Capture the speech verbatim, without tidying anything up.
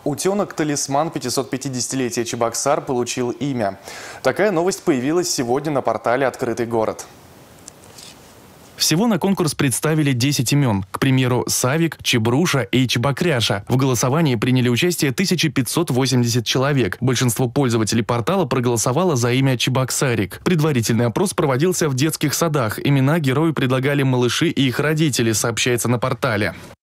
Утенок-талисман пятисот пятидесятилетия Чебоксар получил имя. Такая новость появилась сегодня на портале «Открытый город». Всего на конкурс представили десять имен. К примеру, Савик, Чебруша и Чебокряша. В голосовании приняли участие тысяча пятьсот восемьдесят человек. Большинство пользователей портала проголосовало за имя Чебоксарик. Предварительный опрос проводился в детских садах. Имена герою предлагали малыши и их родители, сообщается на портале.